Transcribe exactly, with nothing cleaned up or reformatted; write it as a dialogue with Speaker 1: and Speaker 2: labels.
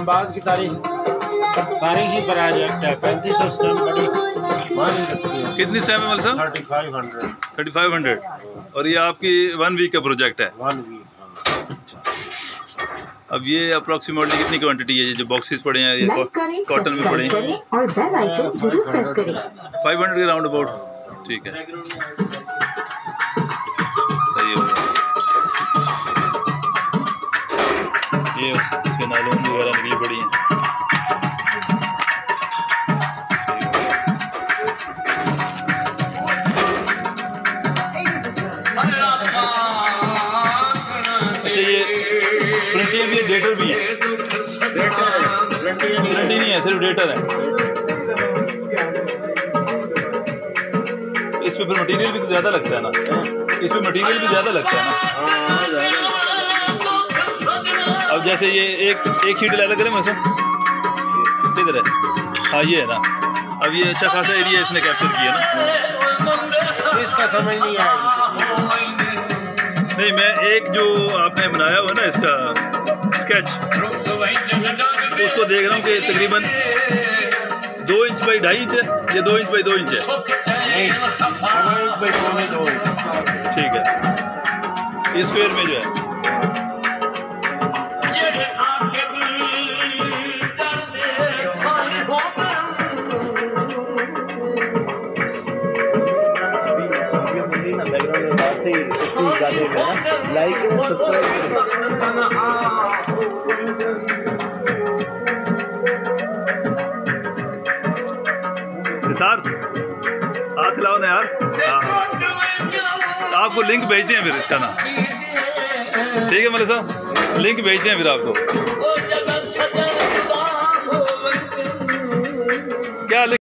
Speaker 1: बाद की तारीख तारीखी प्रोजेक्ट है। पैंतीस सौ स्टैम्प बड़ी
Speaker 2: कितनी स्टैम्प है मौलवी साहब?
Speaker 1: Thirty five hundred
Speaker 2: thirty five hundred और ये आपकी वन वीक का प्रोजेक्ट है?
Speaker 1: One week.
Speaker 2: अब ये अप्रोक्सीमेटली कितनी क्वांटिटी है? ये जो बॉक्सेस पड़े हैं ये कॉटन में पड़े हैं
Speaker 3: और बेल आइकन जरूर प्रेस करें।
Speaker 2: फाइव हंड्रेड के राउंड अबाउट। ठीक है, सही हो गया। ये इसके नालों वगैरह निकली पड़ी हैं। अच्छा, ये प्रिंटिंग भी है, डेटर भी है? प्रिंटिंग नहीं है, सिर्फ डेटर है। इस पे फिर मटेरियल भी तो ज़्यादा लगता है ना? इस पे मटेरियल भी ज़्यादा लगता है ना? अब जैसे ये एक एक शीट अलग करें मौसम किधर है? हाँ ये है ना। अब ये अच्छा खासा एरिया इसने कैप्चर किया ना।
Speaker 1: इसका समझ नहीं आया।
Speaker 2: नहीं, मैं एक जो आपने बनाया हुआ ना इसका स्केच, उसको देख रहा हूँ कि तकरीबन दो इंच बाई ढाई इंच है या दो इंच बाई दो इंच है? ठीक है, ये स्क्वायर में जो है लाइक सब्सक्राइब। निसार हाथ लाओ ना यार। हाँ, आपको लिंक भेजते हैं फिर इसका ना। ठीक है मौलवी साहब, लिंक भेजते हैं फिर आपको।